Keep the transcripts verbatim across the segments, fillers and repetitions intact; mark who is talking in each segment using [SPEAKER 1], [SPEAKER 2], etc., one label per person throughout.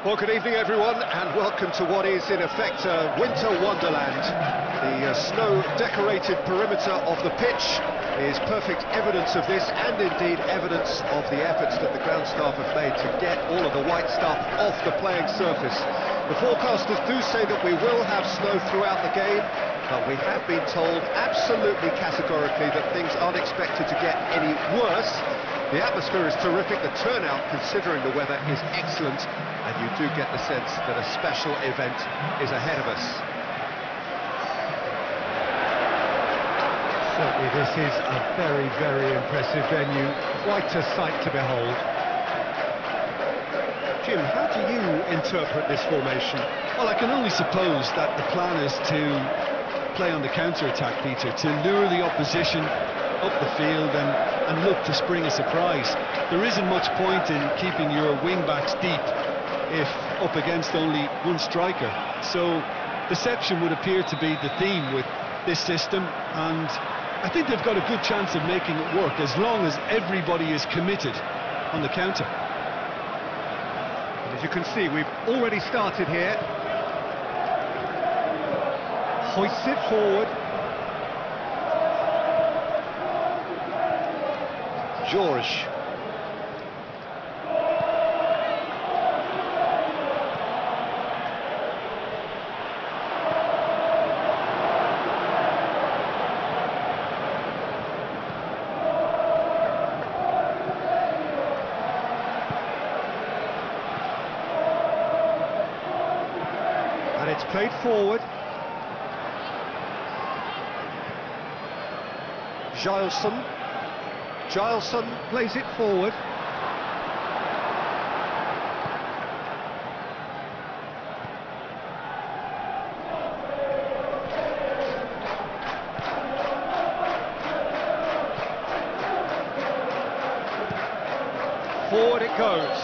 [SPEAKER 1] Well, good evening everyone, and welcome to what is in effect a winter wonderland. The uh, snow-decorated perimeter of the pitch is perfect evidence of this, and indeed evidence of the efforts that the ground staff have made to get all of the white stuff off the playing surface. The forecasters do say that we will have snow throughout the game, but we have been told absolutely categorically that things aren't expected to get any worse. The atmosphere is terrific, the turnout, considering the weather, is excellent, and you do get the sense that a special event is ahead of us. Certainly this is a very, very impressive venue, quite a sight to behold. Jim, how do you interpret this formation?
[SPEAKER 2] Well, I can only suppose that the plan is to play on the counter-attack, Peter, to lure the opposition up the field and, and look to spring a surprise. There isn't much point in keeping your wing-backs deep if up against only one striker. So deception would appear to be the theme with this system, and I think they've got a good chance of making it work as long as everybody is committed on the counter.
[SPEAKER 1] As you can see, we've already started here. Hoists it forward. George. And it's played forward. Gileson. Gileson plays it forward. Forward it goes.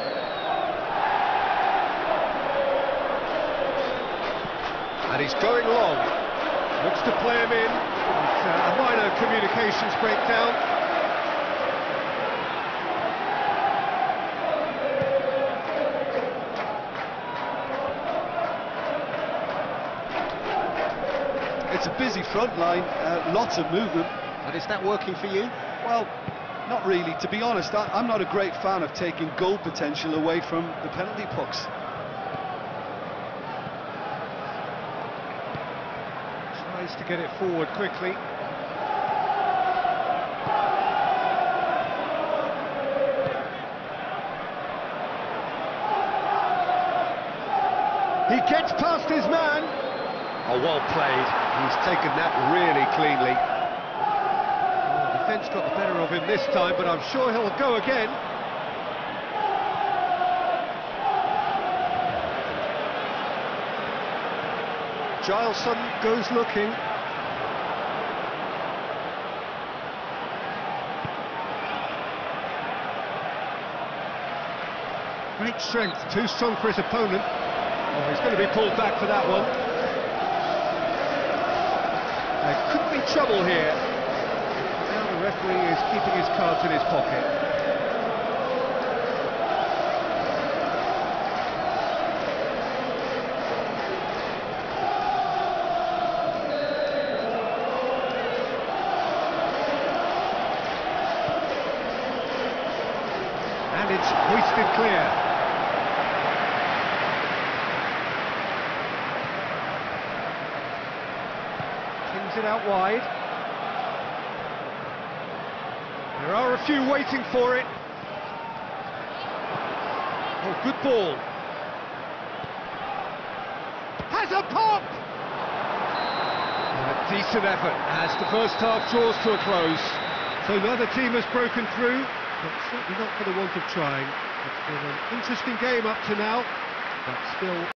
[SPEAKER 1] And he's going long. Looks to play him in. It's uh, a minor communications breakdown.
[SPEAKER 2] It's a busy front line, uh, lots of movement.
[SPEAKER 1] And is that working for you?
[SPEAKER 2] Well, not really. To be honest, I, I'm not a great fan of taking goal potential away from the penalty pucks.
[SPEAKER 1] Tries to get it forward quickly. He gets past his man. Oh, well played. He's taken that really cleanly. Oh, the defence got the better of him this time, but I'm sure he'll go again. Gileson goes looking. Great strength, too strong for his opponent. Oh, he's going to be pulled back for that one. There could be trouble here. Now the referee is keeping his cards in his pocket. And it's hoisted clear. Kings it out wide. There are a few waiting for it. Oh, good ball. Has a pop! And a decent effort as the first half draws to a close. So neither team has broken through, but certainly not for the want of trying. It's been an interesting game up to now, but still